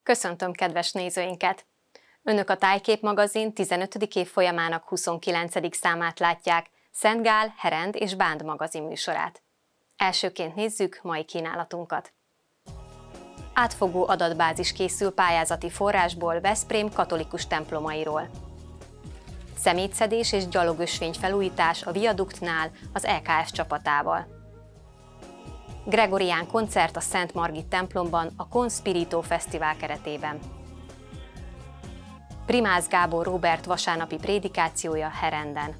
Köszöntöm kedves nézőinket! Önök a Tájkép magazin 15. évfolyamának 29. számát látják, Szent Gál, Herend és Bánd magazin műsorát. Elsőként nézzük mai kínálatunkat. Átfogó adatbázis készül pályázati forrásból Veszprém katolikus templomairól. Szemétszedés és gyalogösvény felújítás a viaduktnál az EKF csapatával. Gregorián koncert a Szent Margit templomban a Conspirito Fesztivál keretében. Primász Gábor Róbert vasárnapi prédikációja Herenden.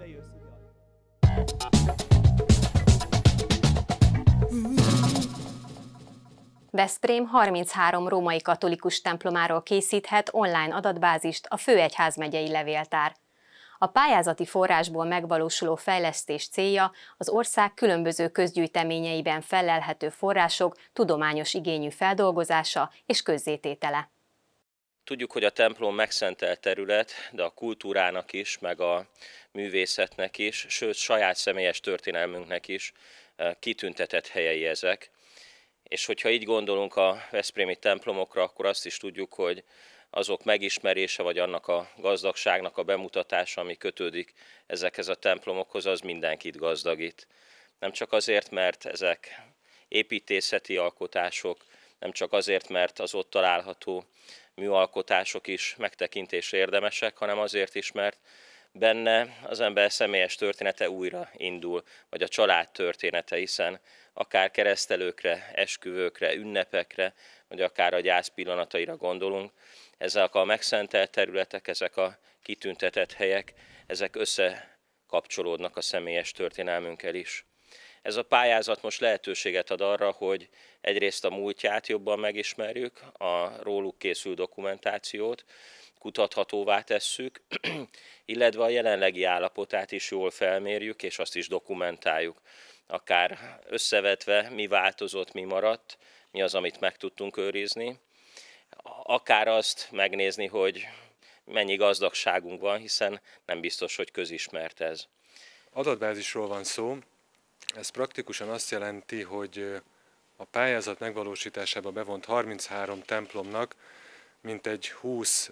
Veszprém 33 római katolikus templomáról készíthet online adatbázist a Főegyházmegyei Levéltár. A pályázati forrásból megvalósuló fejlesztés célja az ország különböző közgyűjteményeiben fellelhető források tudományos igényű feldolgozása és közzététele. Tudjuk, hogy a templom megszentelt terület, de a kultúrának is, meg a művészetnek is, sőt saját személyes történelmünknek is kitüntetett helyei ezek. És hogyha így gondolunk a veszprémi templomokra, akkor azt is tudjuk, hogy azok megismerése, vagy annak a gazdagságnak a bemutatása, ami kötődik ezekhez a templomokhoz, az mindenkit gazdagít. Nem csak azért, mert ezek építészeti alkotások, nem csak azért, mert az ott található műalkotások is megtekintésre érdemesek, hanem azért is, mert benne az ember személyes története újra indul, vagy a család története, hiszen akár keresztelőkre, esküvőkre, ünnepekre, vagy akár a gyász pillanataira gondolunk, ezek a megszentelt területek, ezek a kitüntetett helyek, ezek összekapcsolódnak a személyes történelmünkkel is. Ez a pályázat most lehetőséget ad arra, hogy egyrészt a múltját jobban megismerjük, a róluk készült dokumentációt kutathatóvá tesszük, illetve a jelenlegi állapotát is jól felmérjük, és azt is dokumentáljuk. Akár összevetve, mi változott, mi maradt, mi az, amit meg tudtunk őrizni, akár azt megnézni, hogy mennyi gazdagságunk van, hiszen nem biztos, hogy közismert ez. Adatbázisról van szó. Ez praktikusan azt jelenti, hogy a pályázat megvalósításába bevont 33 templomnak mintegy 20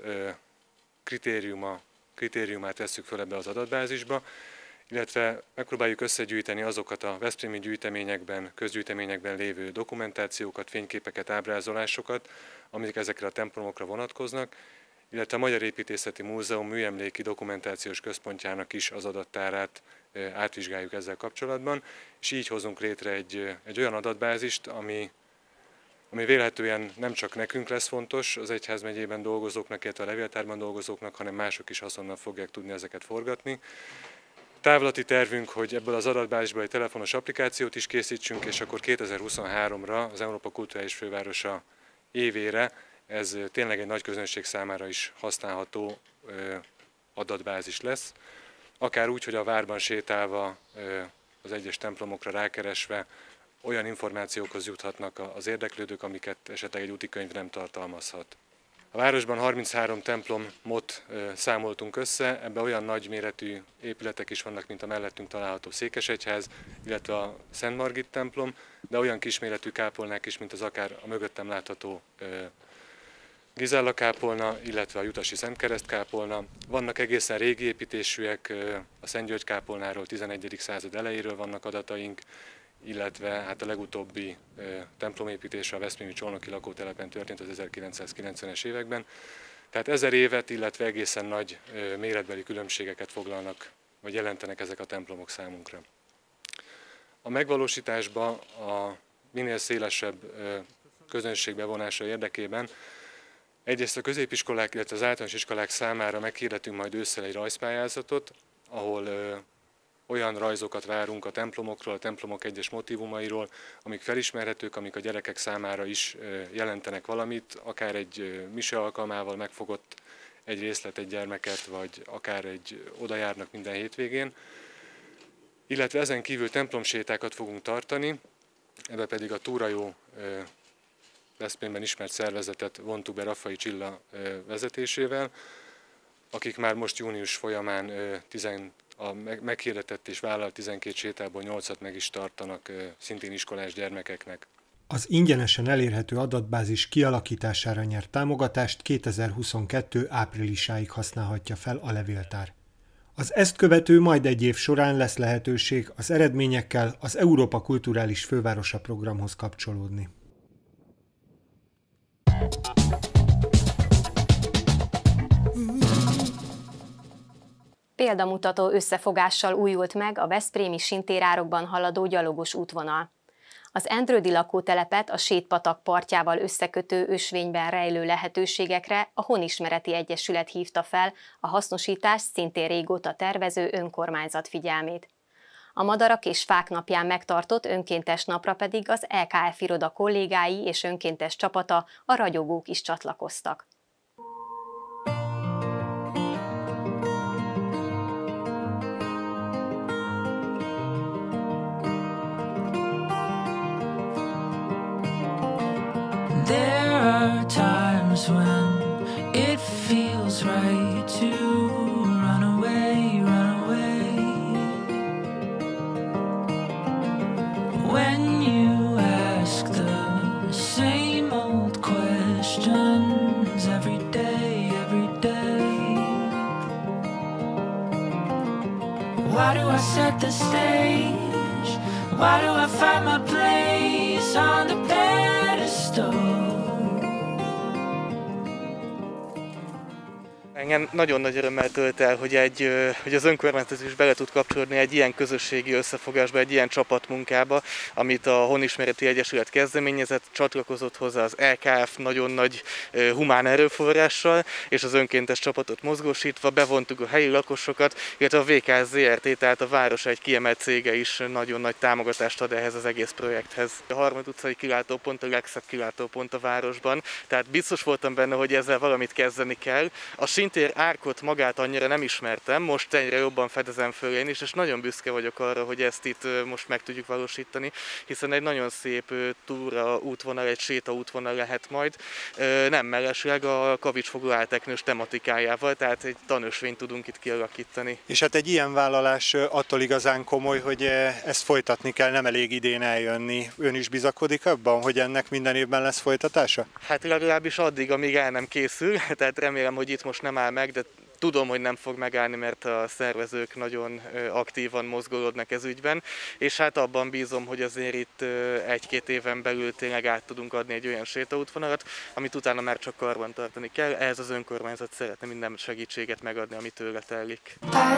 kritériumát vesszük föl ebbe az adatbázisba, illetve megpróbáljuk összegyűjteni azokat a veszprémi gyűjteményekben, közgyűjteményekben lévő dokumentációkat, fényképeket, ábrázolásokat, amik ezekre a templomokra vonatkoznak, illetve a Magyar Építészeti Múzeum műemléki dokumentációs központjának is az adattárát átvizsgáljuk ezzel kapcsolatban, és így hozunk létre egy olyan adatbázist, ami vélhetően nem csak nekünk lesz fontos, az egyházmegyében dolgozóknak, illetve a levéltárban dolgozóknak, hanem mások is haszonnal fogják tudni ezeket forgatni. Távlati tervünk, hogy ebből az adatbázisból egy telefonos applikációt is készítsünk, és akkor 2023-ra az Európa Kulturális Fővárosa évére ez tényleg egy nagy közönség számára is használható adatbázis lesz. Akár úgy, hogy a várban sétálva, az egyes templomokra rákeresve olyan információkhoz juthatnak az érdeklődők, amiket esetleg egy útikönyv nem tartalmazhat. A városban 33 templomot számoltunk össze, ebben olyan nagyméretű épületek is vannak, mint a mellettünk található Székesegyház, illetve a Szent Margit templom, de olyan kisméretű kápolnák is, mint az akár a mögöttem látható Gizella kápolna, illetve a Jutasi Szentkereszt kápolna. Vannak egészen régi építésűek, a Szent György kápolnáról 11. század elejéről vannak adataink, illetve hát a legutóbbi templomépítése a veszprémi Csolnoki lakótelepen történt az 1990-es években. Tehát 1000 évet, illetve egészen nagy méretbeli különbségeket foglalnak, vagy jelentenek ezek a templomok számunkra. A megvalósításba a minél szélesebb közönség bevonása érdekében egyrészt a középiskolák, illetve az általános iskolák számára meghirdetünk majd ősszel egy rajzpályázatot, ahol olyan rajzokat várunk a templomokról, a templomok egyes motívumairól, amik felismerhetők, amik a gyerekek számára is jelentenek valamit, akár egy mise alkalmával megfogott egy részlet egy gyermeket, vagy akár oda járnak minden hétvégén. Illetve ezen kívül templomsétákat fogunk tartani, ebbe pedig a Túrajó Veszprémben ismert szervezetet vontuk be Raffai Csilla vezetésével, akik már most június folyamán a meghirdetett és vállalt 12 sétából 8-at meg is tartanak szintén iskolás gyermekeknek. Az ingyenesen elérhető adatbázis kialakítására nyert támogatást 2022. áprilisáig használhatja fel a levéltár. Az ezt követő majd egy év során lesz lehetőség az eredményekkel az Európa Kulturális Fővárosa programhoz kapcsolódni. Példamutató összefogással újult meg a veszprémi sintérárokban haladó gyalogos útvonal. Az Endrődi lakótelepet a Sétpatak partjával összekötő ösvényben rejlő lehetőségekre a Honismereti Egyesület hívta fel a hasznosítást szintén régóta tervező önkormányzat figyelmét. A Madarak és Fák napján megtartott önkéntes napra pedig az LKF iroda kollégái és önkéntes csapata, a ragyogók is csatlakoztak. There are times when it feels right to run away, run away. When you ask the same old questions every day, every day. Why do I set the stage? Why do I find my place on the pedestal? Engem nagyon nagy örömmel tölt el, hogy az önkormányzat is bele tud kapcsolódni egy ilyen közösségi összefogásba, egy ilyen csapatmunkába, amit a Honismereti Egyesület kezdeményezett, csatlakozott hozzá az LKF nagyon nagy humán erőforrással, és az önkéntes csapatot mozgósítva bevontuk a helyi lakosokat, illetve a VK ZRT, tehát a város egy kiemelt cége is nagyon nagy támogatást ad ehhez az egész projekthez. A Harmad utcai kilátópont a legszebb kilátópont a városban, tehát biztos voltam benne, hogy ezzel valamit kezdeni kell. A Sintér árkot magát annyira nem ismertem, most egyre jobban fedezem föl én is, és nagyon büszke vagyok arra, hogy ezt itt most meg tudjuk valósítani, hiszen egy nagyon szép túra útvonal, egy sétaútvonal lehet majd, nem mellesleg a kavicsfogó álteknős tematikájával, tehát egy tanösvényt tudunk itt kialakítani. És hát egy ilyen vállalás attól igazán komoly, hogy ezt folytatni kell, nem elég idén eljönni. Ön is bizakodik abban, hogy ennek minden évben lesz folytatása? Hát legalábbis addig, amíg el nem készül, tehát remélem, hogy itt most nem áll meg, de tudom, hogy nem fog megállni, mert a szervezők nagyon aktívan mozgolódnak ez ügyben, és hát abban bízom, hogy azért itt egy-két éven belül tényleg át tudunk adni egy olyan sétaútvonalat, amit utána már csak karban tartani kell. Ehhez az önkormányzat szeretne minden segítséget megadni, amit tőle telik.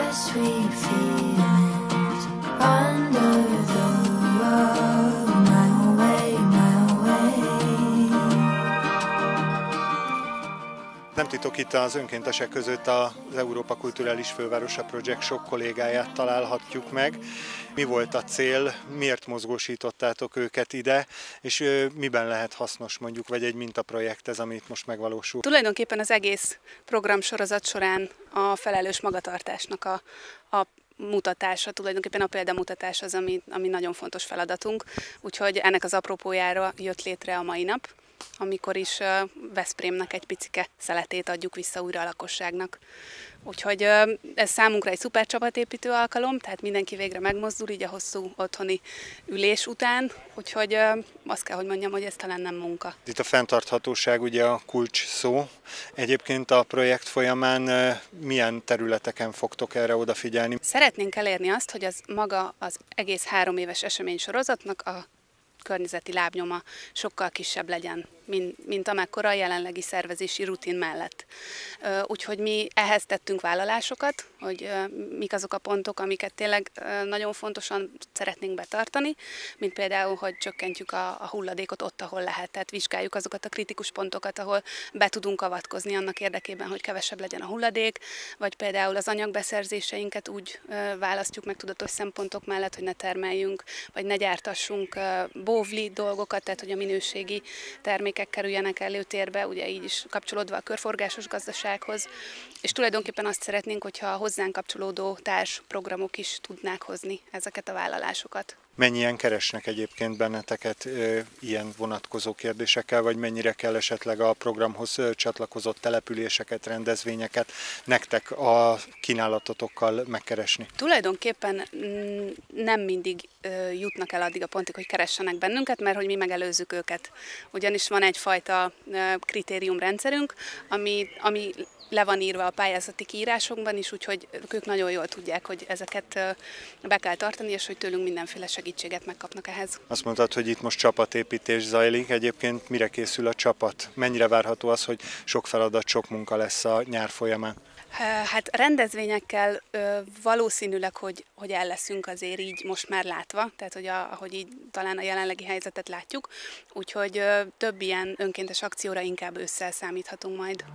Nem titok, itt az önkéntesek között az Európa Kulturális Fővárosa Projekt sok kollégáját találhatjuk meg. Mi volt a cél, miért mozgósítottátok őket ide, és miben lehet hasznos mondjuk, vagy egy mintaprojekt ez, amit most megvalósul? Tulajdonképpen az egész programsorozat során a felelős magatartásnak a mutatása, tulajdonképpen a példamutatás az, ami nagyon fontos feladatunk, úgyhogy ennek az apropójára jött létre a mai nap, amikor is Veszprémnek egy picike szeletét adjuk vissza újra a lakosságnak. Úgyhogy ez számunkra egy szuper csapatépítő alkalom, tehát mindenki végre megmozdul így a hosszú otthoni ülés után, úgyhogy azt kell, hogy mondjam, hogy ez talán nem munka. Itt a fenntarthatóság ugye a kulcs szó. Egyébként a projekt folyamán milyen területeken fogtok erre odafigyelni? Szeretnénk elérni azt, hogy az egész 3 éves eseménysorozatnak a környezeti lábnyoma sokkal kisebb legyen, mint amekkora a jelenlegi szervezési rutin mellett. Úgyhogy mi ehhez tettünk vállalásokat, hogy mik azok a pontok, amiket tényleg nagyon fontosan szeretnénk betartani, mint például, hogy csökkentjük a hulladékot ott, ahol lehet, tehát vizsgáljuk azokat a kritikus pontokat, ahol be tudunk avatkozni annak érdekében, hogy kevesebb legyen a hulladék, vagy például az anyagbeszerzéseinket úgy választjuk meg tudatos szempontok mellett, hogy ne termeljünk, vagy ne gyártassunk bóvli dolgokat, tehát hogy a minőségi termékek kerüljenek előtérbe, ugye így is kapcsolódva a körforgásos gazdasághoz, és tulajdonképpen azt szeretnénk, hogyha a hozzánk kapcsolódó társprogramok is tudnák hozni ezeket a vállalásokat. Mennyien keresnek egyébként benneteket ilyen vonatkozó kérdésekkel, vagy mennyire kell esetleg a programhoz csatlakozott településeket, rendezvényeket nektek a kínálatotokkal megkeresni? Tulajdonképpen nem mindig jutnak el addig a pontig, hogy keressenek bennünket, mert hogy mi megelőzzük őket. Ugyanis van egyfajta kritériumrendszerünk, ami le van írva a pályázati kiírásokban is, úgyhogy ők nagyon jól tudják, hogy ezeket be kell tartani, és hogy tőlünk mindenféle segítséget megkapnak ehhez. Azt mondtad, hogy itt most csapatépítés zajlik. Egyébként mire készül a csapat? Mennyire várható az, hogy sok feladat, sok munka lesz a nyár folyamán? Hát rendezvényekkel valószínűleg, hogy el leszünk azért így most már látva, tehát hogy ahogy így talán a jelenlegi helyzetet látjuk, úgyhogy több ilyen önkéntes akcióra inkább ősszel számíthatunk majd.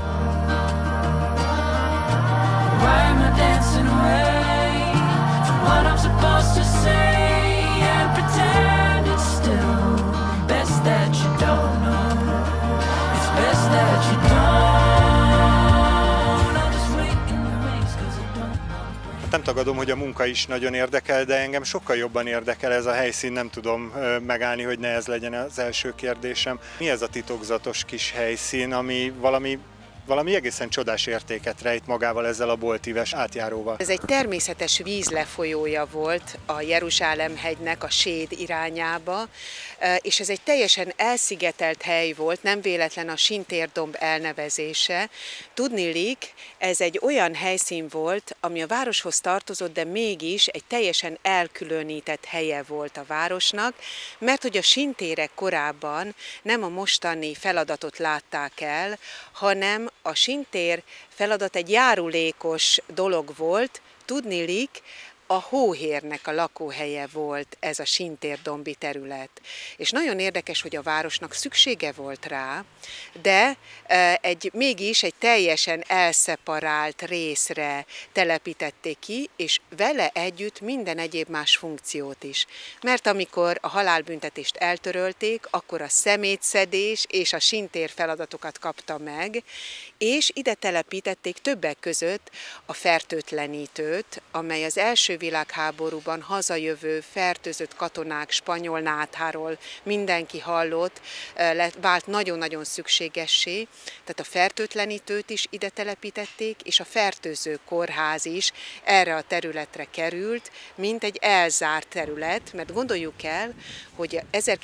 Why am I dancing away from what I'm supposed to say and pretend it's still best that you don't know. It's best that you don't. I'll just wait in the race 'cause I don't know. Nem tagadom, hogy a munka is nagyon érdekel, de engem sokkal jobban érdekel ez a helyszín, nem tudom megállni, hogy ne ez legyen az első kérdésem. Mi ez a titokzatos kis helyszín, ami valami egészen csodás értéket rejt magával ezzel a boltíves átjáróval? Ez egy természetes vízlefolyója volt a Jeruzsálem-hegynek a séd irányába, és ez egy teljesen elszigetelt hely volt, nem véletlen a Sintérdomb elnevezése. Tudniillik, ez egy olyan helyszín volt, ami a városhoz tartozott, de mégis egy teljesen elkülönített helye volt a városnak, mert hogy a sintérek korábban nem a mostani feladatot látták el, hanem a sintér feladat egy járulékos dolog volt. Tudniillik, a hóhérnek a lakóhelye volt ez a sintérdombi terület. És nagyon érdekes, hogy a városnak szüksége volt rá, de mégis egy teljesen elszeparált részre telepítették ki, és vele együtt minden egyéb más funkciót is. Mert amikor a halálbüntetést eltörölték, akkor a szemétszedés és a sintér feladatokat kapta meg, és ide telepítették többek között a fertőtlenítőt, amely az első világháborúban hazajövő fertőzött katonák spanyol nátháról mindenki hallott, vált nagyon-nagyon szükségessé. Tehát a fertőtlenítőt is ide telepítették, és a fertőző kórház is erre a területre került, mint egy elzárt terület, mert gondoljuk el, hogy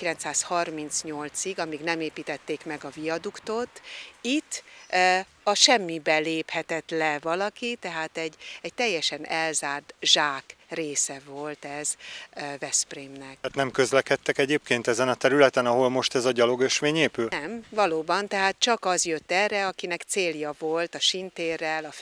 1938-ig, amíg nem építették meg a viaduktot, itt a semmibe léphetett le valaki, tehát egy teljesen elzárt zsák része volt ez Veszprémnek. Hát nem közlekedtek egyébként ezen a területen, ahol most ez a gyalogösvény épül? Nem, valóban, tehát csak az jött erre, akinek célja volt a sintérrel, a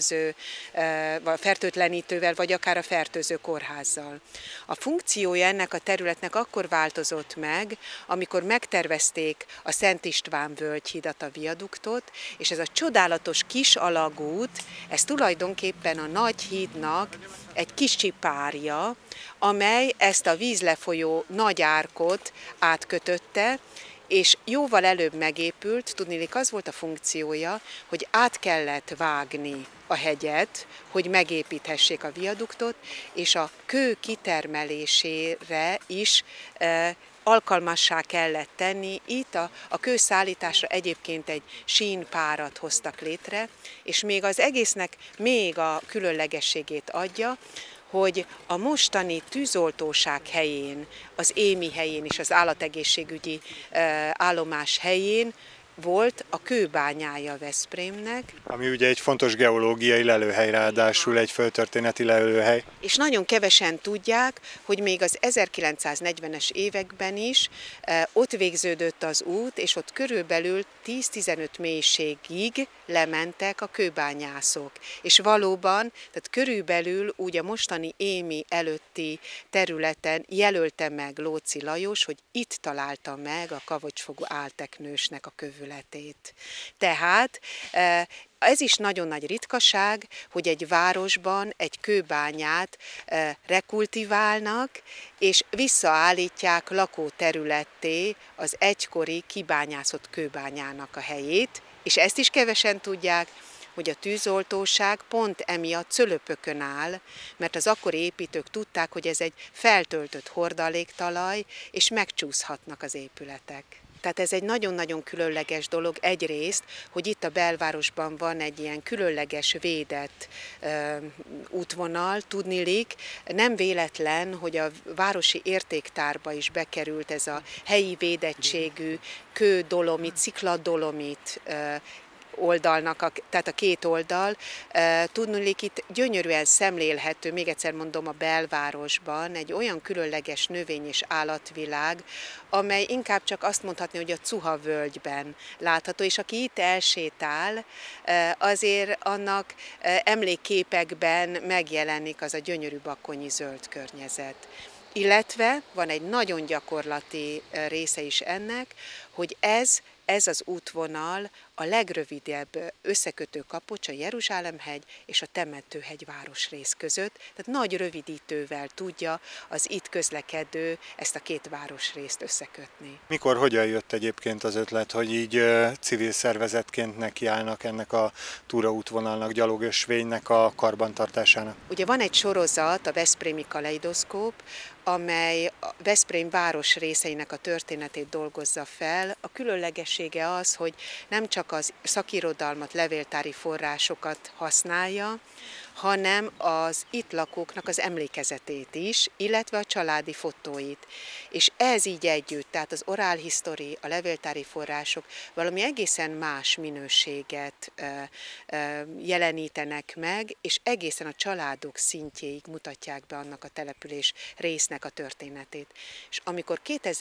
fertőtlenítővel, vagy akár a fertőző kórházzal. A funkciója ennek a területnek akkor változott meg, amikor megtervezték a Szent István völgyhidat, a viaduktot, és ez a csodálatos kis alagút, ez tulajdonképpen a nagy hídnak egy kicsi párja, amely ezt a vízlefolyó nagy árkot átkötötte, és jóval előbb megépült. Tudniillik, az volt a funkciója, hogy át kellett vágni a hegyet, hogy megépíthessék a viaduktot, és a kő kitermelésére is alkalmassá kellett tenni. Itt a kőszállításra egyébként egy sínpárat hoztak létre, és még az egésznek még a különlegességét adja, hogy a mostani tűzoltóság helyén, az Émi helyén és az állategészségügyi állomás helyén volt a kőbányája Veszprémnek. Ami ugye egy fontos geológiai lelőhely, ráadásul egy földtörténeti lelőhely. És nagyon kevesen tudják, hogy még az 1940-es években is ott végződött az út, és ott körülbelül 10-15 mélységig lementek a kőbányászok. És valóban, tehát körülbelül úgy a mostani Émi előtti területen jelölte meg Lóczy Lajos, hogy itt találta meg a Kavicsfogú álteknősnek a kövületét. Tehát ez is nagyon nagy ritkaság, hogy egy városban egy kőbányát rekultiválnak, és visszaállítják lakóterületté az egykori kibányászott kőbányának a helyét, és ezt is kevesen tudják, hogy a tűzoltóság pont emiatt Cölöpökön áll, mert az akkori építők tudták, hogy ez egy feltöltött hordaléktalaj, és megcsúszhatnak az épületek. Tehát ez egy nagyon-nagyon különleges dolog egyrészt, hogy itt a belvárosban van egy ilyen különleges védett útvonal, tudniillik. Nem véletlen, hogy a városi értéktárba is bekerült ez a helyi védettségű kő-dolomit, szikla-dolomit oldalnak, tehát a két oldal. Tudniillik, itt gyönyörűen szemlélhető, még egyszer mondom, a belvárosban egy olyan különleges növény- és állatvilág, amely inkább csak azt mondhatni, hogy a Cuha völgyben látható, és aki itt elsétál, azért annak emlékképekben megjelenik az a gyönyörű bakkonyi zöld környezet. Illetve van egy nagyon gyakorlati része is ennek, hogy ez az útvonal a legrövidebb összekötő kapocs a Jeruzsálemhegy és a Temetőhegy városrész között, tehát nagy rövidítővel tudja az itt közlekedő ezt a két városrészt összekötni. Mikor, hogyan jött egyébként az ötlet, hogy így civil szervezetként nekiállnak ennek a túraútvonalnak, gyalogösvénynek a karbantartásának? Ugye van egy sorozat, a Veszprémi Kaleidoszkóp, amely a Veszprém város részeinek a történetét dolgozza fel. A különlegessége az, hogy nem csak az szakirodalmat, levéltári forrásokat használja, hanem az itt lakóknak az emlékezetét is, illetve a családi fotóit. És ez így együtt, tehát az oral history, a levéltári források valami egészen más minőséget jelenítenek meg, és egészen a családok szintjéig mutatják be annak a település résznek a történetét. És amikor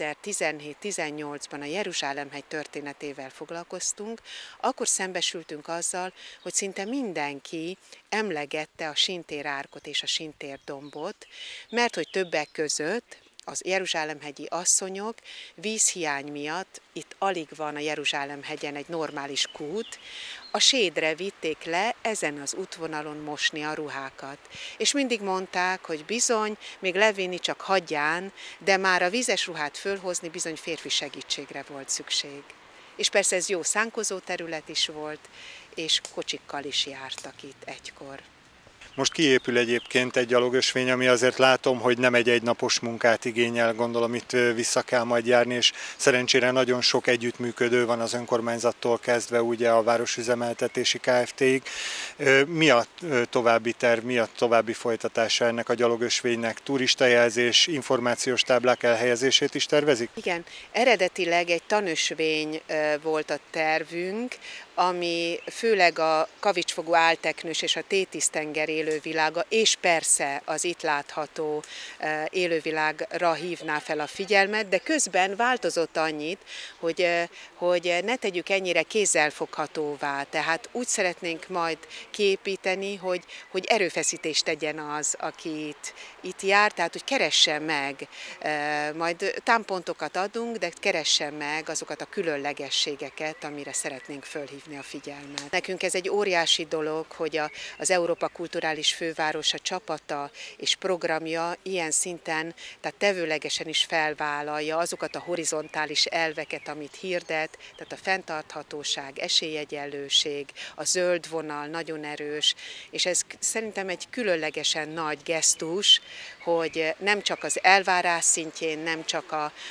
2017-18-ban a Jeruzsálemhegy történetével foglalkoztunk, akkor szembesültünk azzal, hogy szinte mindenki emlegette a Sintérárkot és a Sintérdombot, mert hogy többek között az jeruzsálemhegyi asszonyok vízhiány miatt, itt alig van a Jeruzsálemhegyen egy normális kút, a sédre vitték le ezen az útvonalon mosni a ruhákat. És mindig mondták, hogy bizony, még levinni csak hagyján, de már a vízes ruhát fölhozni bizony férfi segítségre volt szükség. És persze ez jó szánkozó terület is volt, és kocsikkal is jártak itt egykor. Most kiépül egyébként egy gyalogösvény, ami azért látom, hogy nem egy egynapos munkát igényel, gondolom itt vissza kell majd járni, és szerencsére nagyon sok együttműködő van az önkormányzattól kezdve ugye a Városüzemeltetési Kft-ig. Mi a további terv, mi a további folytatása ennek a gyalogösvénynek? Turistajelzés, információs táblák elhelyezését is tervezik? Igen, eredetileg egy tanösvény volt a tervünk, ami főleg a kavicsfogú álteknős és a tétisztenger élővilága, és persze az itt látható élővilágra hívná fel a figyelmet, de közben változott annyit, hogy ne tegyük ennyire kézzelfoghatóvá. Tehát úgy szeretnénk majd kiépíteni, hogy erőfeszítést tegyen az, aki itt jár, tehát hogy keressen meg, majd támpontokat adunk, de keressen meg azokat a különlegességeket, amire szeretnénk fölhívni a figyelmet. Nekünk ez egy óriási dolog, hogy az Európa Kulturális Fővárosa csapata és programja ilyen szinten, tehát tevőlegesen is felvállalja azokat a horizontális elveket, amit hirdet, tehát a fenntarthatóság, esélyegyenlőség, a zöld vonal nagyon erős, és ez szerintem egy különlegesen nagy gesztus, hogy nem csak az elvárás szintjén, nem csak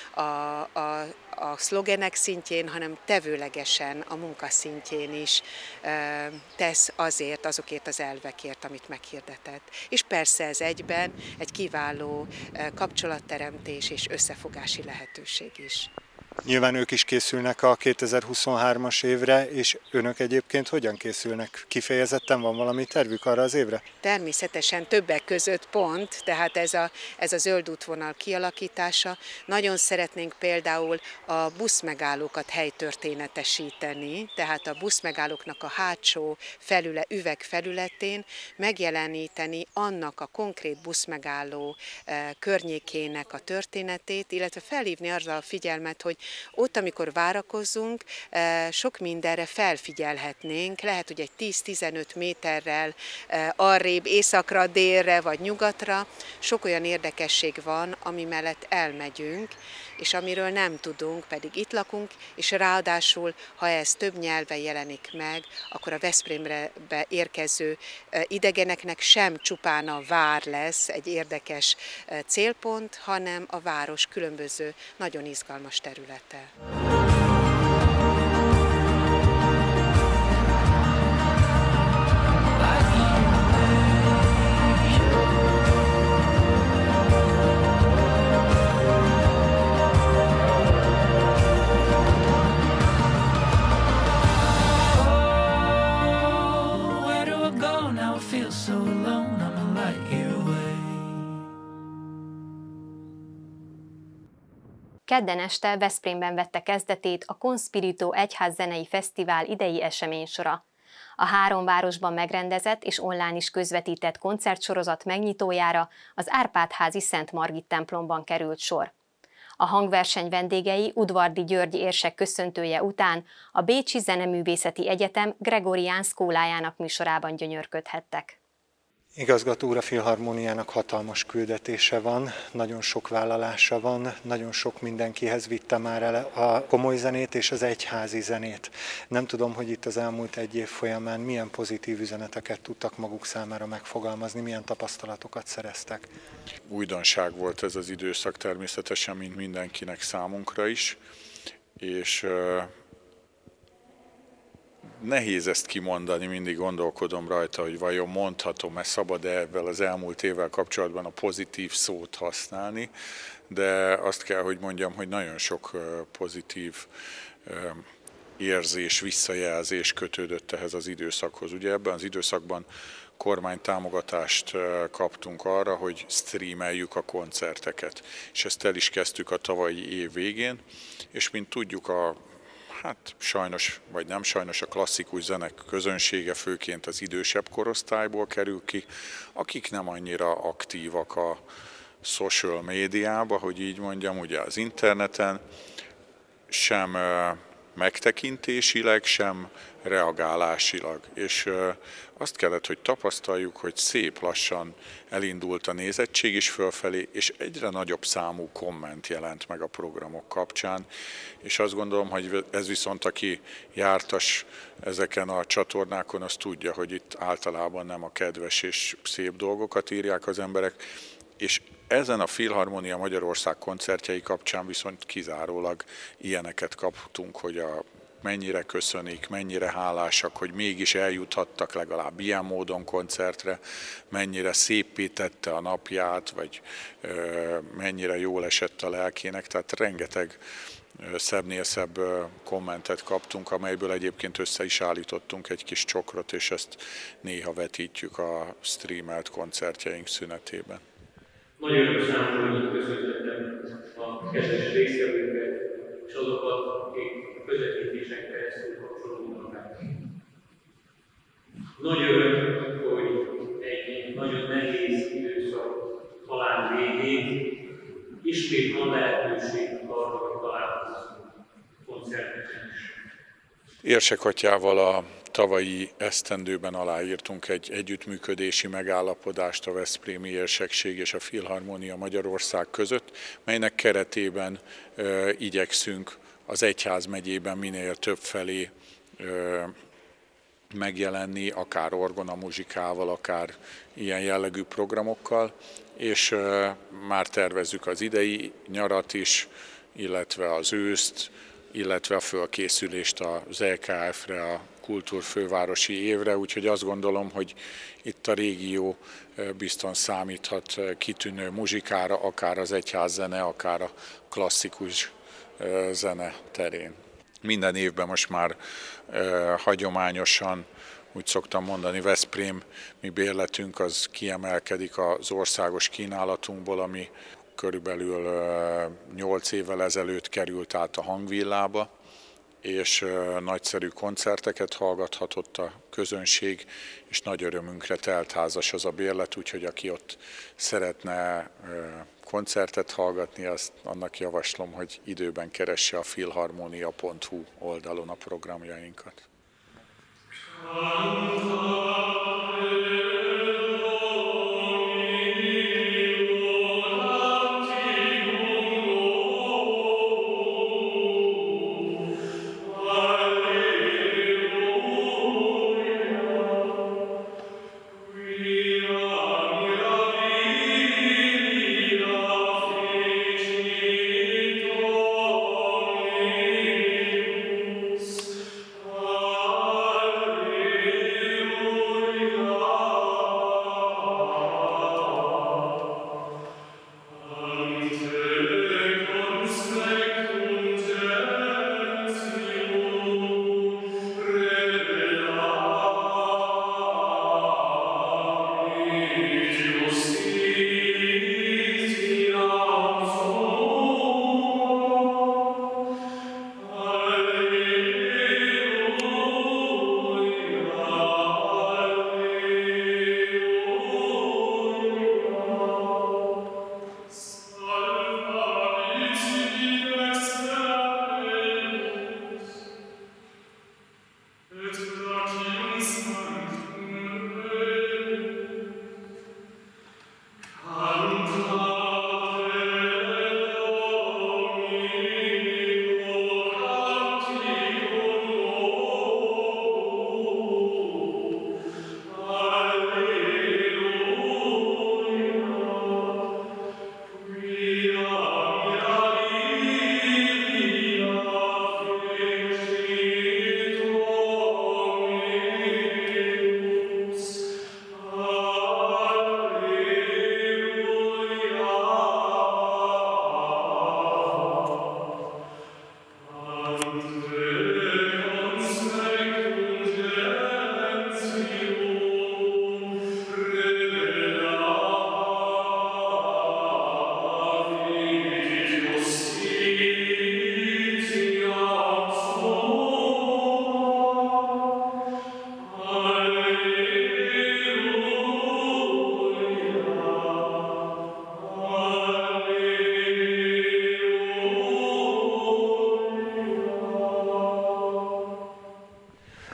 a szlogenek szintjén, hanem tevőlegesen a munka szintjén is tesz azokért az elvekért, amit meghirdetett. És persze ez egyben egy kiváló kapcsolatteremtés és összefogási lehetőség is. Nyilván ők is készülnek a 2023-as évre, és önök egyébként hogyan készülnek? Kifejezetten van valami tervük arra az évre? Természetesen többek között pont, tehát ez a zöld útvonal kialakítása. Nagyon szeretnénk például a buszmegállókat helytörténetesíteni, tehát a buszmegállóknak a hátsó üvegfelületén megjeleníteni annak a konkrét buszmegálló környékének a történetét, illetve felhívni arra a figyelmet, hogy ott, amikor várakozunk, sok mindenre felfigyelhetnénk, lehet, hogy egy 10-15 méterrel arrébb, északra, délre vagy nyugatra sok olyan érdekesség van, ami mellett elmegyünk, és amiről nem tudunk, pedig itt lakunk, és ráadásul, ha ez több nyelven jelenik meg, akkor a Veszprémbe érkező idegeneknek sem csupán a vár lesz egy érdekes célpont, hanem a város különböző, nagyon izgalmas területe. Kedden este Veszprémben vette kezdetét a Conspirito Egyházzenei Fesztivál idei eseménysora. A 3 városban megrendezett és online is közvetített koncertsorozat megnyitójára az Árpád-házi Szent Margit templomban került sor. A hangverseny vendégei Udvardi György érsek köszöntője után a Bécsi Zeneművészeti Egyetem Gregorián szkólájának műsorában gyönyörködhettek. Igazgató úr, a Filharmóniának hatalmas küldetése van, nagyon sok vállalása van, nagyon sok mindenkihez vitte már el a komoly zenét és az egyházi zenét. Nem tudom, hogy itt az elmúlt 1 év folyamán milyen pozitív üzeneteket tudtak maguk számára megfogalmazni, milyen tapasztalatokat szereztek. Újdonság volt ez az időszak természetesen, mint mindenkinek, számunkra is, és nehéz ezt kimondani, mindig gondolkodom rajta, hogy vajon mondhatom-e, szabad-e ebben az elmúlt évvel kapcsolatban a pozitív szót használni, de azt kell, hogy mondjam, hogy nagyon sok pozitív érzés, visszajelzés kötődött ehhez az időszakhoz. Ugye ebben az időszakban kormánytámogatást kaptunk arra, hogy streameljük a koncerteket, és ezt el is kezdtük a tavalyi év végén, és mint tudjuk, hát sajnos, vagy nem sajnos, a klasszikus zene közönsége főként az idősebb korosztályból kerül ki, akik nem annyira aktívak a social médiában, hogy így mondjam, ugye az interneten, sem megtekintésileg, sem reagálásilag. És azt kellett, hogy tapasztaljuk, hogy szép lassan elindult a nézettség is fölfelé, és egyre nagyobb számú komment jelent meg a programok kapcsán, és azt gondolom, hogy ez viszont, aki jártas ezeken a csatornákon, az tudja, hogy itt általában nem a kedves és szép dolgokat írják az emberek, és ezen a Filharmónia Magyarország koncertjei kapcsán viszont kizárólag ilyeneket kaptunk, hogy mennyire köszönik, mennyire hálásak, hogy mégis eljuthattak legalább ilyen módon koncertre, mennyire széppé tette a napját, vagy mennyire jól esett a lelkének, tehát rengeteg szebbnél szebb kommentet kaptunk, amelyből egyébként össze is állítottunk egy kis csokrot, és ezt néha vetítjük a streamelt koncertjeink szünetében. Nagyon öröm számomra, hogy itt köszönhetem a kedves résztvevőket, és azokat, akik a közvetítésen keresztül kapcsolódnak át. Nagy öröm, hogy egy nagyon nehéz időszak talán végén ismét van lehetőségünk arra, hogy találkozunk koncerteken is. Érsek atyával a tavalyi esztendőben aláírtunk egy együttműködési megállapodást a Veszprémi Érsekség és a Filharmónia Magyarország között, melynek keretében igyekszünk az egyházmegyében minél több felé megjelenni, akár orgonamuzsikával, akár ilyen jellegű programokkal, és már tervezzük az idei nyarat is, illetve az őszt, illetve a fölkészülést az EKF-re, a kultúrfővárosi évre, úgyhogy azt gondolom, hogy itt a régió bizton számíthat kitűnő muzsikára, akár az egyházzene, akár a klasszikus zene terén. Minden évben most már hagyományosan, úgy szoktam mondani, Veszprém, mi bérletünk az kiemelkedik az országos kínálatunkból, ami körülbelül 8 évvel ezelőtt került át a Hangvillába, és nagyszerű koncerteket hallgathatott a közönség, és nagy örömünkre teltházas az a bérlet, úgyhogy aki ott szeretne koncertet hallgatni, annak javaslom, hogy időben keresse a filharmonia.hu oldalon a programjainkat.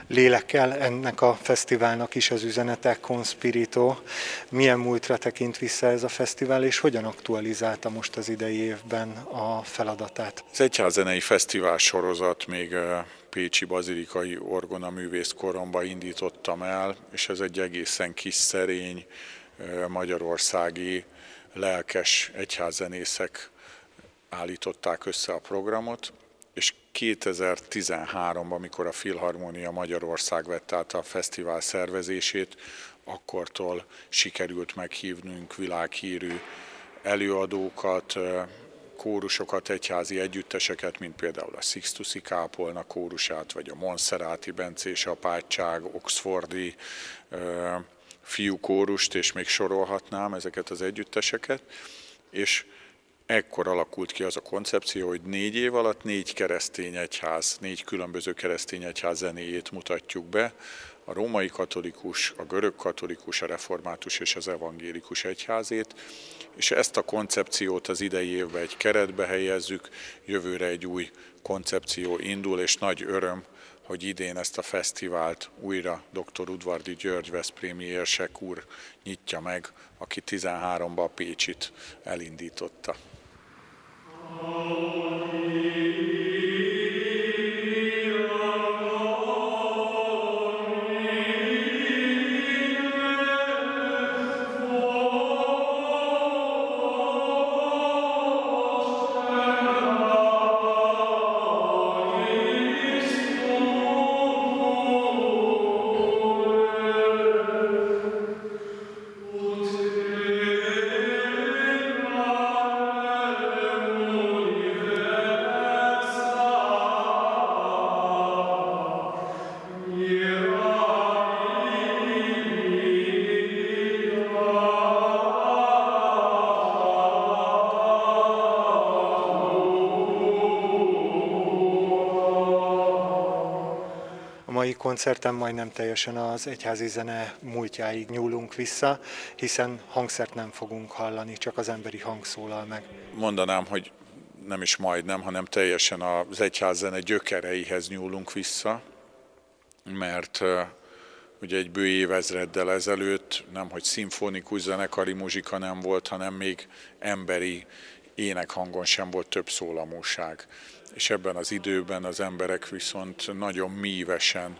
lélekkel ennek a fesztiválnak is az üzenete, Conspirito. Milyen múltra tekint vissza ez a fesztivál, és hogyan aktualizálta most az idei évben a feladatát? Az Egyházzenei Fesztivál sorozat még Pécsi Bazilikai Orgona Művészkoromba indítottam el, és ez egy egészen kis szerény magyarországi lelkes egyházzenészek állították össze a programot, és 2013-ban, amikor a Filharmónia Magyarország vett át a fesztivál szervezését, akkortól sikerült meghívnunk világhírű előadókat, kórusokat, egyházi együtteseket, mint például a Sixtusi Kápolna kórusát, vagy a Monserrati Bencés apátság, Oxfordi fiúkórust, és még sorolhatnám ezeket az együtteseket, és ekkor alakult ki az a koncepció, hogy 4 év alatt 4 keresztény egyház, 4 különböző keresztény egyház zenéjét mutatjuk be, a római katolikus, a görög katolikus, a református és az evangélikus egyházét, és ezt a koncepciót az idei évben egy keretbe helyezzük, jövőre egy új koncepció indul, és nagy öröm, hogy idén ezt a fesztivált újra dr. Udvardy György veszprémi érsek úr nyitja meg, aki 13-ban a Pécsit elindította. Koncerten majdnem teljesen az egyházi zene múltjáig nyúlunk vissza, hiszen hangszert nem fogunk hallani, csak az emberi hang szólal meg. Mondanám, hogy nem is majdnem, hanem teljesen az egyházzene gyökereihez nyúlunk vissza, mert ugye egy bő évezreddel ezelőtt nemhogy szimfonikus zenekari muzsika nem volt, hanem még emberi énekhangon sem volt több szólamúság. És ebben az időben az emberek viszont nagyon mívesen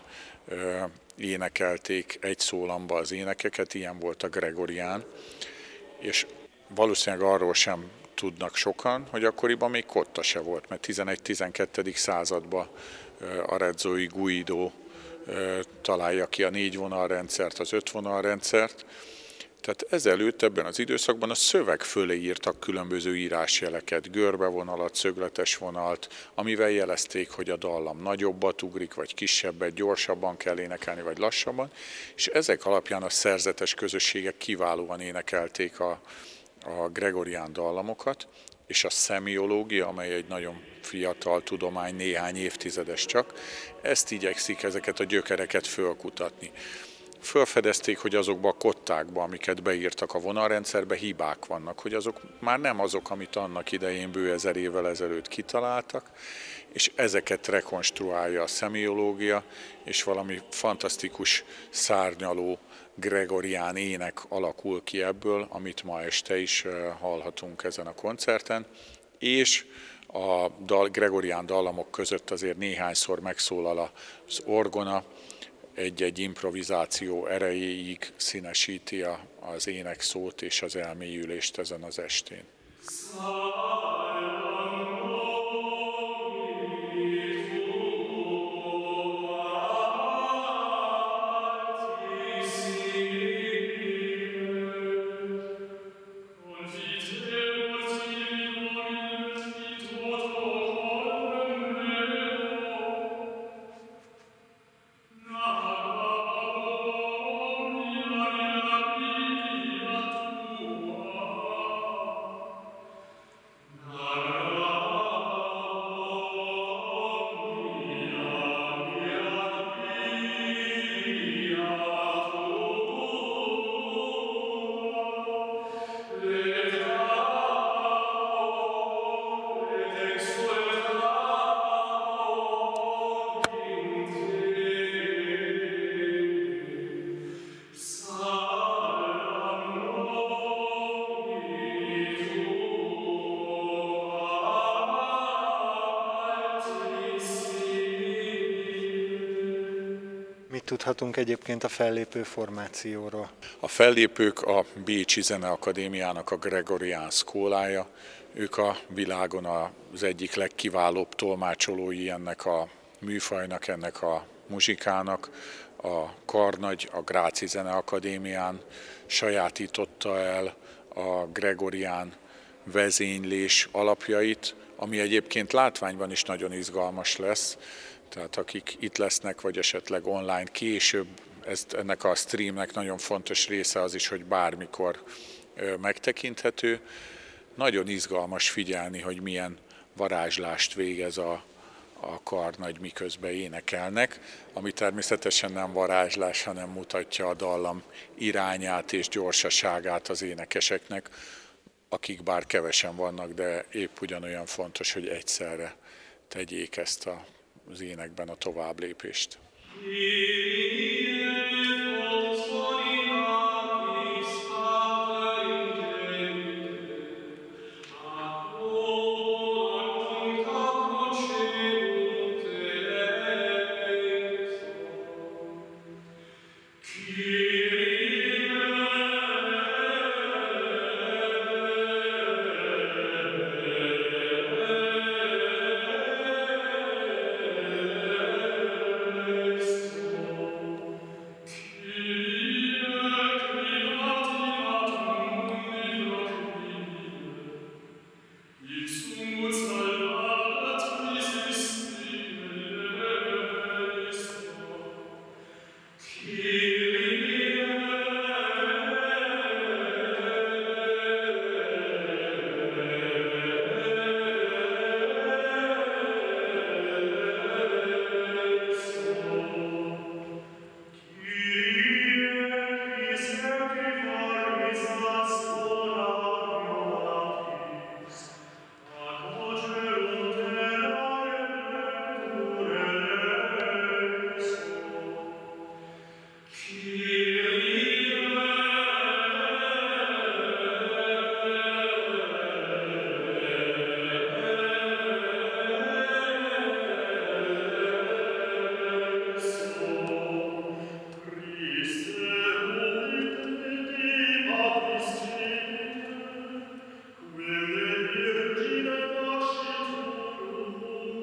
énekelték egy szólamba az énekeket, ilyen volt a gregorián, és valószínűleg arról sem tudnak sokan, hogy akkoriban még kotta se volt, mert 11-12. században Arezzoi Guido találja ki a 4 vonalrendszert, az 5 vonalrendszert. Tehát ezelőtt ebben az időszakban a szöveg fölé írtak különböző írásjeleket, görbevonalat, szögletes vonalt, amivel jelezték, hogy a dallam nagyobbat ugrik, vagy kisebbet, gyorsabban kell énekelni, vagy lassabban, és ezek alapján a szerzetes közösségek kiválóan énekelték a gregorián dallamokat, és a szemiológia, amely egy nagyon fiatal tudomány, néhány évtizedes csak, ezt igyekszik ezeket a gyökereket fölkutatni. Fölfedezték, hogy azokban a kottákban, amiket beírtak a vonalrendszerbe, hibák vannak, hogy azok már nem azok, amit annak idején bő 1000 évvel ezelőtt kitaláltak, és ezeket rekonstruálja a szemiológia, és valami fantasztikus, szárnyaló gregorián ének alakul ki ebből, amit ma este is hallhatunk ezen a koncerten, és a gregorián dallamok között azért néhányszor megszólal az orgona, egy-egy improvizáció erejéig színesíti az énekszót és az elmélyülést ezen az estén. tudhatunk egyébként a fellépő formációról? A fellépők a Bécsi Zeneakadémiának a Gregorián szkólája. Ők a világon az egyik legkiválóbb tolmácsolói ennek a műfajnak, ennek a muzsikának. A karnagy a Gráci Zeneakadémián sajátította el a Gregorián vezénylés alapjait, ami egyébként látványban is nagyon izgalmas lesz. Tehát akik itt lesznek, vagy esetleg online később, ennek a streamnek nagyon fontos része az is, hogy bármikor megtekinthető. Nagyon izgalmas figyelni, hogy milyen varázslást végez a karnagy, miközben énekelnek, ami természetesen nem varázslás, hanem mutatja a dallam irányát és gyorsaságát az énekeseknek, akik bár kevesen vannak, de épp ugyanolyan fontos, hogy egyszerre tegyék ezt az énekben a továbblépést.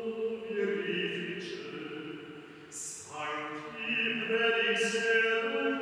Sancti predixerunt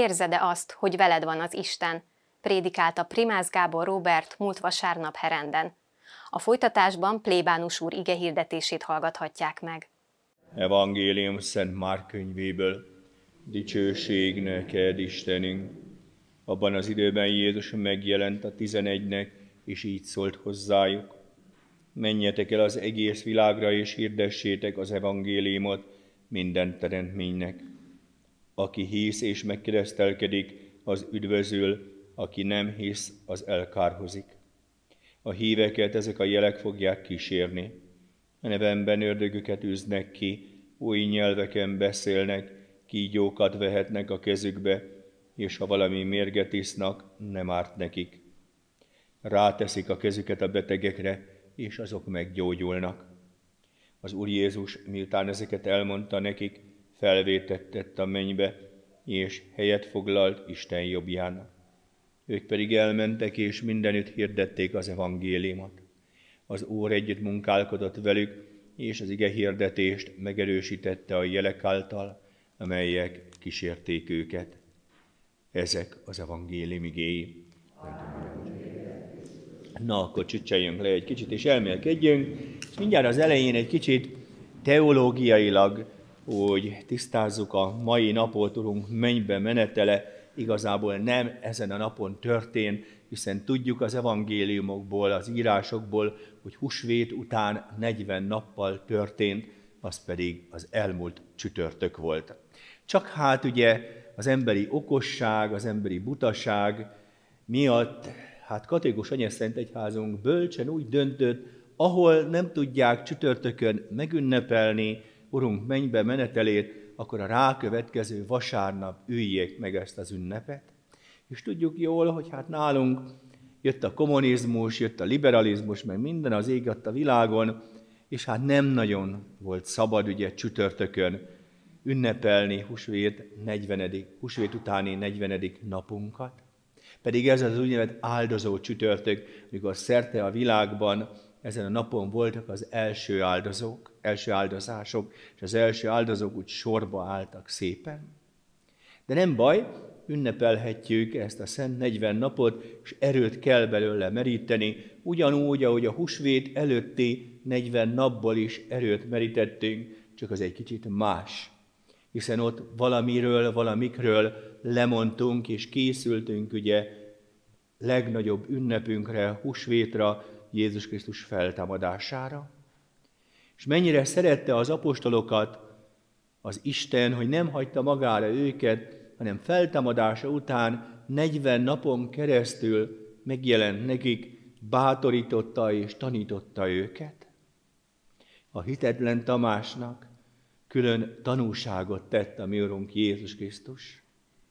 Érzed-e azt, hogy veled van az Isten? Prédikálta Primász Gábor Róbert múlt vasárnap Herenden. A folytatásban plébánus úr igehirdetését hallgathatják meg. Evangélium Szent Márk könyvéből. Dicsőség neked, Istenünk! Abban az időben Jézus megjelent a 11-nek, és így szólt hozzájuk. Menjetek el az egész világra, és hirdessétek az evangéliumot minden teremtménynek. Aki hisz és megkeresztelkedik, az üdvözül, aki nem hisz, az elkárhozik. A híveket ezek a jelek fogják kísérni. A nevemben ördögöket űznek ki, új nyelveken beszélnek, kígyókat vehetnek a kezükbe, és ha valami mérget isznak, nem árt nekik. Ráteszik a kezüket a betegekre, és azok meggyógyulnak. Az Úr Jézus, miután ezeket elmondta nekik, felvétett a mennybe, és helyet foglalt Isten jobbján. Ők pedig elmentek, és mindenütt hirdették az evangéliumot. Az Úr együtt munkálkodott velük, és az ige hirdetést megerősítette a jelek által, amelyek kísérték őket. Ezek az evangélium igéi. Na, akkor csücseljünk le egy kicsit, és elmélkedjünk, és mindjárt az elején egy kicsit teológiailag, úgy tisztázzuk a mai napot, Urunk mennybe menetele, igazából nem ezen a napon történt, hiszen tudjuk az evangéliumokból, az írásokból, hogy húsvét után 40 nappal történt, az pedig az elmúlt csütörtök volt. Csak hát ugye az emberi okosság, az emberi butaság miatt, hát katolikus Anyaszent Egyházunk bölcsen úgy döntött, ahol nem tudják csütörtökön megünnepelni Urunk mennybe menetelét, akkor a rákövetkező vasárnap üljék meg ezt az ünnepet. És tudjuk jól, hogy hát nálunk jött a kommunizmus, jött a liberalizmus, meg minden az ég a világon, és hát nem nagyon volt szabad ugye csütörtökön ünnepelni húsvét utáni 40. napunkat. Pedig ez az úgynevezett áldozó csütörtök, mikor szerte a világban ezen a napon voltak az első áldozások, és az első áldozók úgy sorba álltak szépen. De nem baj, ünnepelhetjük ezt a szent 40 napot, és erőt kell belőle meríteni, ugyanúgy, ahogy a húsvét előtti 40 napból is erőt merítettünk, csak az egy kicsit más. Hiszen ott valamikről lemondtunk, és készültünk ugye legnagyobb ünnepünkre, húsvétra, Jézus Krisztus feltámadására. És mennyire szerette az apostolokat az Isten, hogy nem hagyta magára őket, hanem feltámadása után 40 napon keresztül megjelent nekik, bátorította és tanította őket. A hitetlen Tamásnak külön tanúságot tett a mi Urunk Jézus Krisztus.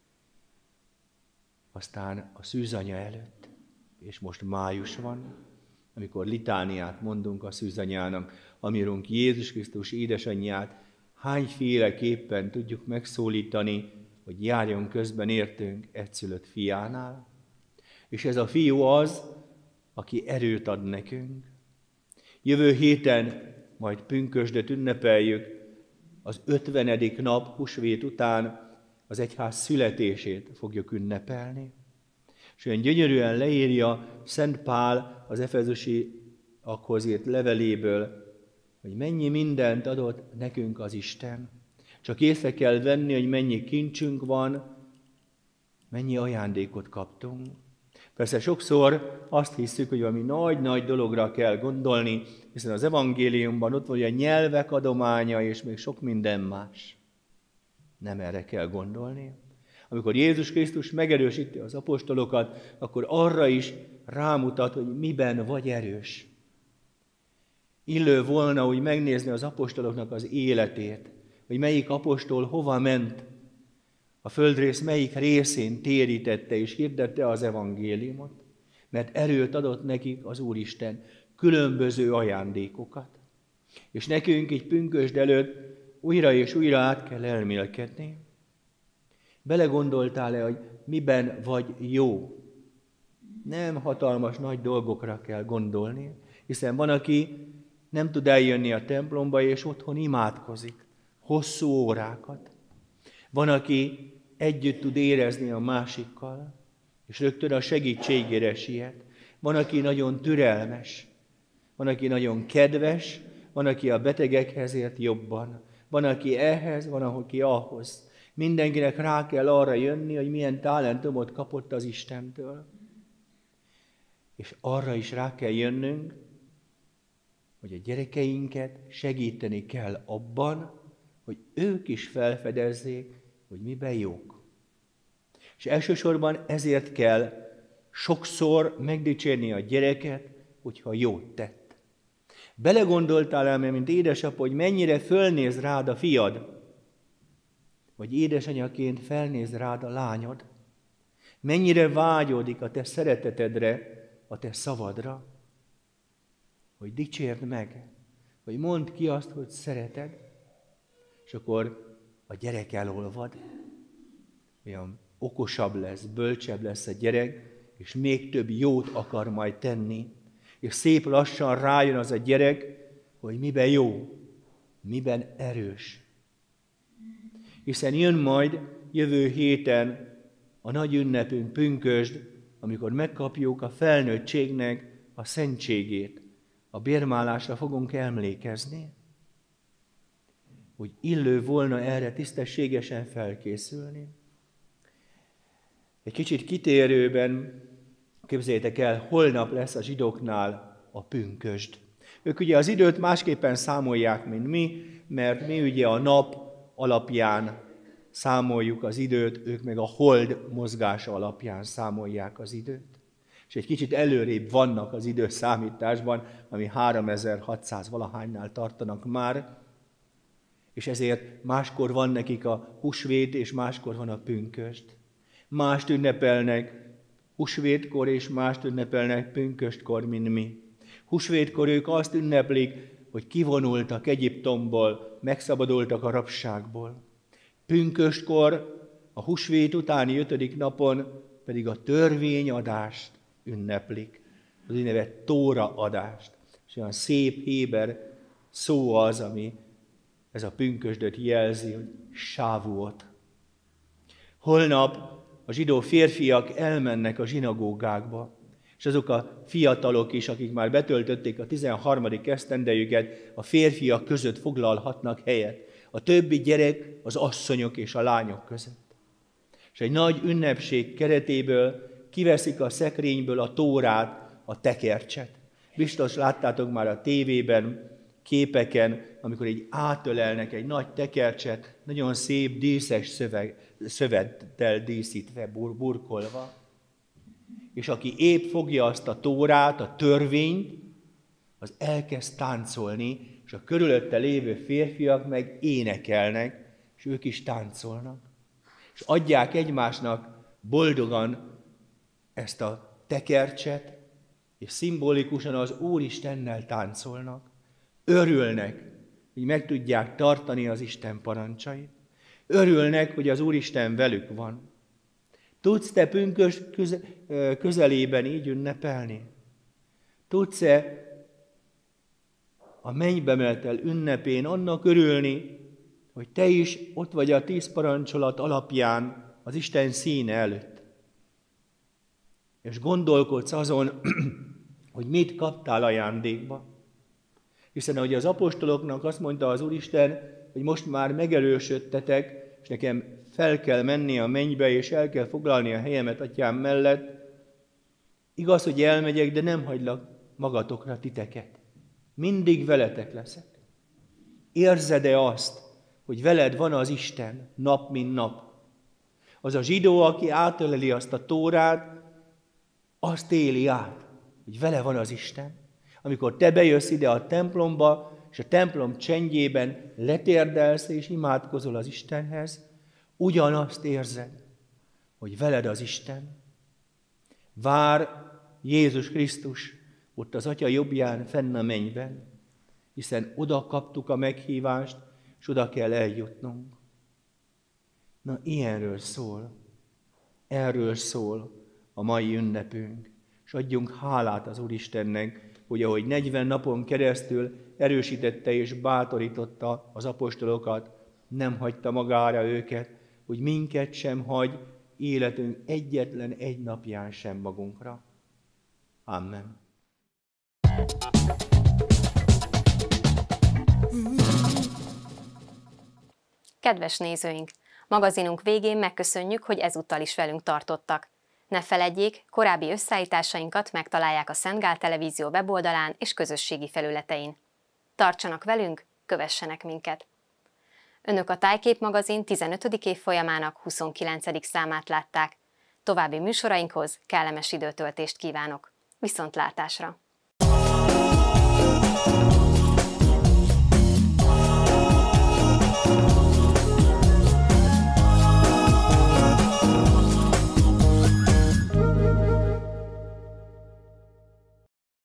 Aztán a szűzanya előtt, és most május van, amikor litániát mondunk a szűzanyának, a mi Urunk Jézus Krisztus édesanyját, hányféleképpen tudjuk megszólítani, hogy járjon közben értünk egyszülött fiánál. És ez a fiú az, aki erőt ad nekünk. Jövő héten majd pünkösdöt ünnepeljük, az 50. nap húsvét után az egyház születését fogjuk ünnepelni. És olyan gyönyörűen leírja Szent Pál az Efezusiakhoz írt leveléből, hogy mennyi mindent adott nekünk az Isten. Csak észre kell venni, hogy mennyi kincsünk van, mennyi ajándékot kaptunk. Persze sokszor azt hiszük, hogy valami nagy-nagy dologra kell gondolni, hiszen az evangéliumban ott van a nyelvek adománya, és még sok minden más. Nem erre kell gondolni. Amikor Jézus Krisztus megerősíti az apostolokat, akkor arra is rámutat, hogy miben vagy erős. Illő volna úgy megnézni az apostoloknak az életét, hogy melyik apostol hova ment, a földrész melyik részén térítette és hirdette az evangéliumot, mert erőt adott nekik az Úristen, különböző ajándékokat. És nekünk így pünkösd előtt újra és újra át kell elmélkedni. Belegondoltál-e, hogy miben vagy jó? Nem hatalmas nagy dolgokra kell gondolni, hiszen van, aki nem tud eljönni a templomba, és otthon imádkozik, hosszú órákat. Van, aki együtt tud érezni a másikkal, és rögtön a segítségére siet. Van, aki nagyon türelmes, van, aki nagyon kedves, van, aki a betegekhez ért jobban, van, aki ehhez, van, aki ahhoz. Mindenkinek rá kell arra jönni, hogy milyen talentumot kapott az Istentől. És arra is rá kell jönnünk, hogy a gyerekeinket segíteni kell abban, hogy ők is felfedezzék, hogy miben jók. És elsősorban ezért kell sokszor megdicsérni a gyereket, hogyha jót tett. Belegondoltál-e, mint édesapa, hogy mennyire fölnéz rád a fiad? Vagy édesanyaként felnéz rád a lányod? Mennyire vágyódik a te szeretetedre, a te szavadra? Hogy dicsérd meg, hogy mondd ki azt, hogy szereted, és akkor a gyerek elolvad. Olyan okosabb lesz, bölcsebb lesz a gyerek, és még több jót akar majd tenni. És szép lassan rájön az a gyerek, hogy miben jó, miben erős. Hiszen jön majd jövő héten a nagy ünnepünk, pünkösd, amikor megkapjuk a felnőttségnek a szentségét. A bérmálásra fogunk emlékezni, hogy illő volna erre tisztességesen felkészülni. Egy kicsit kitérőben képzeljétek el, holnap lesz a zsidóknál a pünkösd. Ők ugye az időt másképpen számolják, mint mi, mert mi ugye a nap alapján számoljuk az időt, ők meg a hold mozgása alapján számolják az időt. És egy kicsit előrébb vannak az időszámításban, ami 3600 valahánynál tartanak már, és ezért máskor van nekik a húsvét, és máskor van a pünkösd. Mást ünnepelnek húsvétkor, és mást ünnepelnek pünköstkor, mint mi. Húsvétkor ők azt ünneplik, hogy kivonultak Egyiptomból, megszabadultak a rabságból. Pünköstkor, a húsvét utáni 5. napon pedig a törvényadást ünneplik, az úgynevezett Tóra adást. És olyan szép héber szó az, ami ez a pünkösdöt jelzi, hogy sávuot. Holnap a zsidó férfiak elmennek a zsinagógákba, és azok a fiatalok is, akik már betöltötték a 13. esztendejüket, a férfiak között foglalhatnak helyet. A többi gyerek az asszonyok és a lányok között. És egy nagy ünnepség keretéből kiveszik a szekrényből a Tórát, a tekercset. Biztos láttátok már a tévében, képeken, amikor így átölelnek egy nagy tekercset, nagyon szép díszes szövettel díszítve, burkolva. És aki épp fogja azt a Tórát, a törvényt, az elkezd táncolni, és a körülötte lévő férfiak meg énekelnek, és ők is táncolnak. És adják egymásnak boldogan ezt a tekercset, és szimbolikusan az Úristennel táncolnak. Örülnek, hogy meg tudják tartani az Isten parancsait. Örülnek, hogy az Úristen velük van. Tudsz te pünkösd közelében így ünnepelni? Tudsz-e a mennybemenetel ünnepén annak örülni, hogy te is ott vagy a 10 parancsolat alapján az Isten színe előtt? És gondolkodsz azon, hogy mit kaptál ajándékba. Hiszen ahogy az apostoloknak azt mondta az Úristen, hogy most már megerősödtetek, és nekem fel kell menni a mennybe, és el kell foglalni a helyemet Atyám mellett. Igaz, hogy elmegyek, de nem hagylak magatokra titeket. Mindig veletek leszek. Érzed-e azt, hogy veled van az Isten nap, mint nap? Az a zsidó, aki átöleli azt a Tórát, azt éli át, hogy vele van az Isten. Amikor te bejössz ide a templomba, és a templom csendjében letérdelsz és imádkozol az Istenhez, ugyanazt érzed, hogy veled az Isten. Vár Jézus Krisztus ott az Atya jobbján fenn a mennyben, hiszen oda kaptuk a meghívást, és oda kell eljutnunk. Na, erről szól a mai ünnepünk, és adjunk hálát az Úristennek, hogy ahogy 40 napon keresztül erősítette és bátorította az apostolokat, nem hagyta magára őket, hogy minket sem hagy életünk egyetlen egy napján sem magunkra. Amen. Kedves nézőink! Magazinunk végén megköszönjük, hogy ezúttal is velünk tartottak. Ne feledjék, korábbi összeállításainkat megtalálják a Szent Gál Televízió weboldalán és közösségi felületein. Tartsanak velünk, kövessenek minket! Önök a Tájkép magazin 15. évfolyamának 29. számát látták. További műsorainkhoz kellemes időtöltést kívánok. Viszontlátásra!